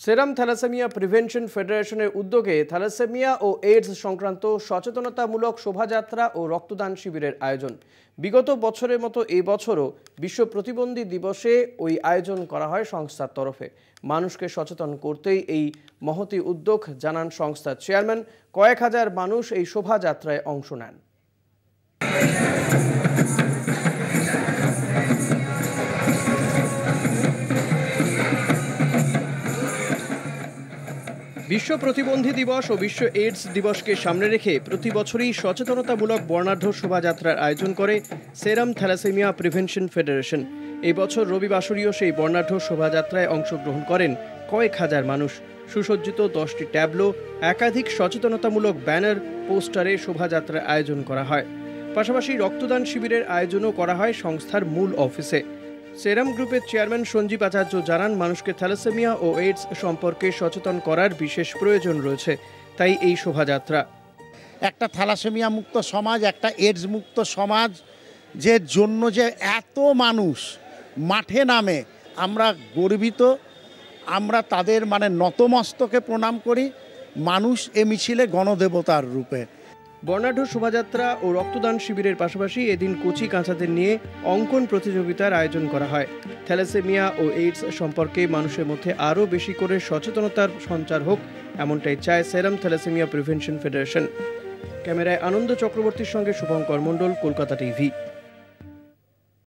সেরাম thalassaemia prevention ফেডারেশনের উদ্যোগে thalassaemia ও AIDS সংক্রান্ত সচেতনতামূলক শোভাযাত্রা ও রক্তদান শিবিরের আয়োজন। বিগত বছরের মতো এই বছরও বিশ্ব প্রতিবন্ধী দিবসে ওই আয়োজন করা হয় সংস্থার তরফে। মানুষকে সচেতন করতেই এই মহতি উদ্যোগ জানান সংস্থার চেয়ারম্যান। কয়েক হাজার মানুষ এই শোভাযাত্রায় অংশ নেন। বিশ্ব প্রতিবন্ধী দিবস ও বিশ্ব এইডস দিবসকে সামনে রেখে প্রতি বছরই সচেতনতামূলক বর্ণাঢ্য শোভাযাত্রার আয়োজন করে সেরাম থ্যালাসেমিয়া প্রিভেনশন ফেডারেশন। এই বছর রবিবাসরীয় সেই বর্ণাঢ্য শোভাযাত্রায় অংশগ্রহণ করেন কয়েক হাজার মানুষ। সুসজ্জিত 10টি ট্যাবলো, একাধিক সচেতনতামূলক ব্যানার, পোস্টারে শোভাযাত্রার আয়োজন করা হয়। পাশাপাশি রক্তদান শিবিরের আয়োজনও করা হয় সংস্থার মূল অফিসে। সেরাম গ্রুপের চেয়ারম্যান সঞ্জীব আচার্য জানান, মানুষকে থ্যালাসেমিয়া ও এইডস সম্পর্কে সচেতন করার বিশেষ প্রয়োজন রয়েছে, তাই এই শোভাযাত্রা। একটা থ্যালাসেমিয়া মুক্ত সমাজ, একটা এইডস মুক্ত সমাজ যে জন্য যে এত মানুষ মাঠে নামে, আমরা গর্বিত। আমরা তাদের নতমস্তকে প্রণাম করি। মানুষ এ মিছিলে গণদেবতার রূপে। বর্ণাঢ্য শোভাযাত্রা ও রক্তদান শিবিরের পাশাপাশি এদিন কচি কাঁচাদের নিয়ে অঙ্কন প্রতিযোগিতার আয়োজন করা হয়। থ্যালাসেমিয়া ও এইডস সম্পর্কে মানুষের মধ্যে আরও বেশি করে সচেতনতার সঞ্চার হোক, এমনটাই চায় সেরাম থ্যালাসেমিয়া প্রিভেনশন ফেডারেশন। ক্যামেরায় আনন্দ চক্রবর্তীর সঙ্গে শুভঙ্কর মণ্ডল, কলকাতা টিভি।